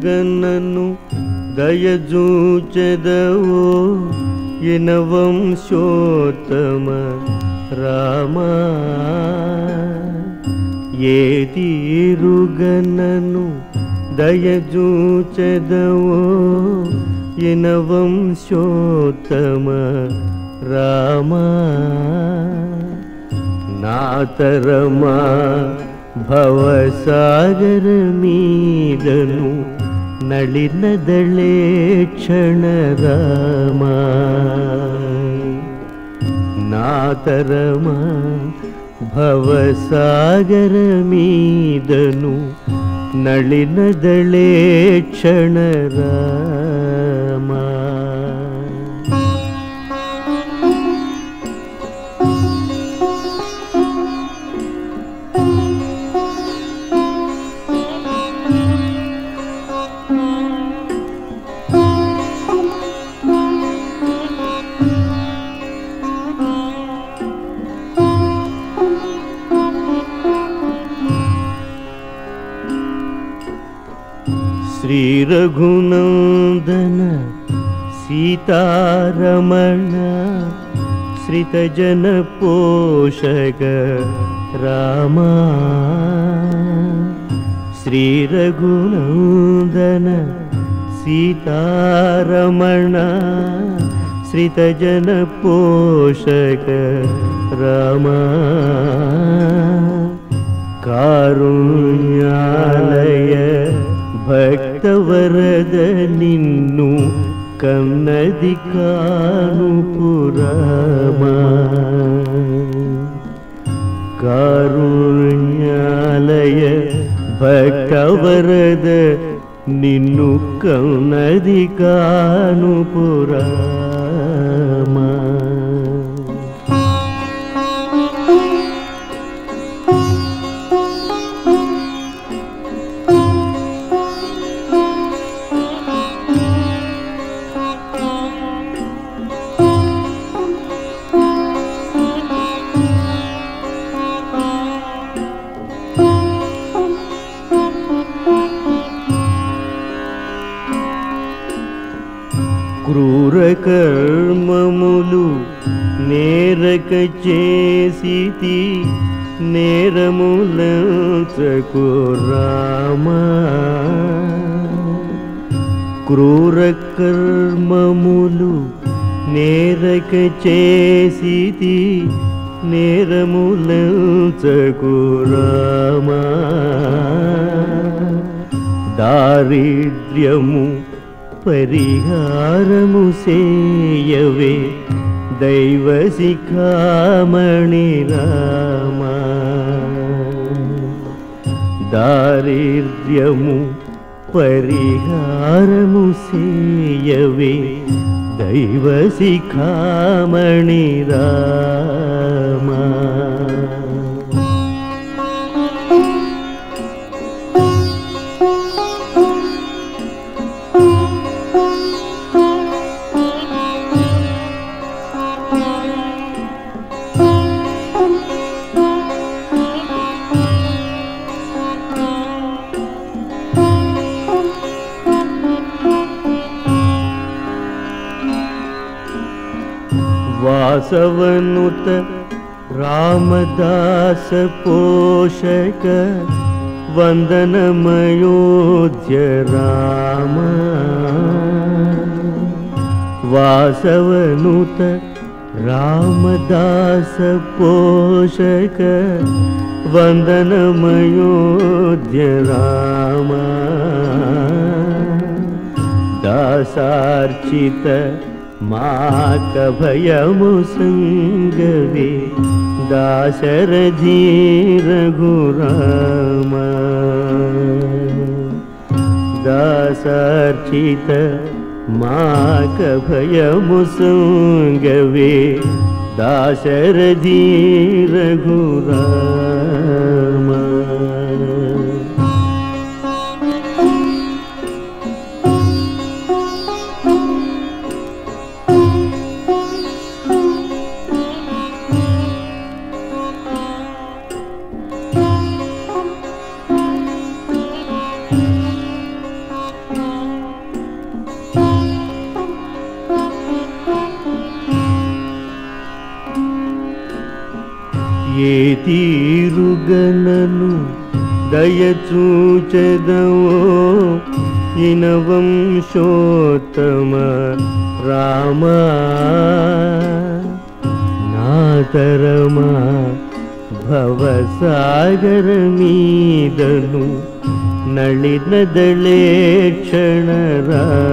శ్రీరఘునందనను దయజూచెదవో యనవంశోత్తమ రామా ఏ తీరుగనను దయజూచెదవో యనవంశోత్తమ రామా నాతరమా భవసాగర మీదను నళినదళే క్షణ రామా నాతరమా భవసాగర మీదను నళినదళే క్షణ రామా श्रीरघुनंदन सीतारमण श्रितजन पोषक रामा श्रीरघुनंदन सीतारमण श्रितजन पोषक रामा कारुण्यालय भक्तवरद निन्नु कन्नदि कानुपुरमा कारुण्यालय भक्तवरद निन्नु कन्नदि कानुपुरमा క్రూర కర్మములు నేరక చేసితి నేరములంచకు రామా క్రూర కర్మములు నేరక చేసితి నేరములంచకు రామా దారిద్ర్యము పరిహారము సేయవే దైవ శిఖామణి రామా దారిద్ర్యము పరిహారము సేయవే దైవ శిఖామణి రామా वासवनुत रामदास पोषक वंदनमयोध्य रामा वासवनुत रामदास पोषक वंदनमयोध्य रामा दासार्चित माकभयमु संगवे दाशरथी रघुरामा दासार्चित माकभयमु संगवे दाशरथी रघुरामा ఏ తీరుగనను దయచూచెదవో ఇనవంశోత్తమ రామా నాతరమా భవసాగర మీదను నళినదళే క్షణ రామా